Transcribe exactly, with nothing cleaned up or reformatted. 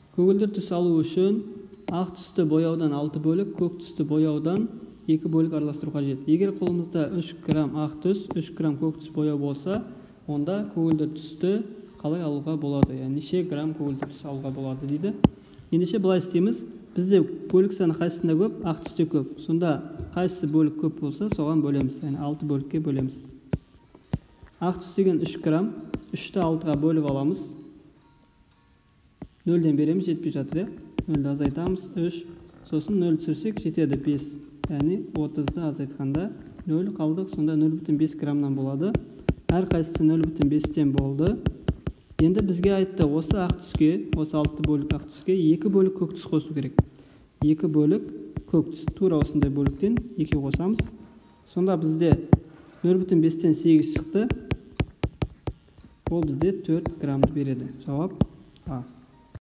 Көгілдір түс алу үшін ақ түсті бояудан алты бөлік, көк түсті бояудан екі бөлік араластыру қажет. Егер қолымызда үш грамм ақ түс, үш грамм көк түс бояу болса, онда көгілдір түсті қалай алуға болады? Яғни неше грамм көгілдір түс алуға болады дейді. Ендеше былай істейміз. Бізде бөлік саны қайсысында көп? Ақ түсте көп. Сонда қайсысы бөлік көп болса, соған бөлеміз. Яғни алты бөлікке бөлеміз. Ақ түс деген үш грамм, үшті алтыға бөліп аламыз. нөлден береміз, жетпей жатыр. нөлді азайтамыз, үш, сосын нөл түсірсек жетеді, бес. Яғни отызды азайтқанда нөл қалдық, сонда нөл бүтін бес граммнан болады. Әр қайсысы нөл бүтін бестен болды. Енді бізге айтты, осы ақ түске, осы алты бөлік ақ түске екі бөлік көк түс қосу керек. екі бөлік көк түс, тура осындай бөліктен екі қосамыз. Сонда бізде нөл бүтін бестен сегіз шықты. Ол бізде төрт граммды береді. Жауап А.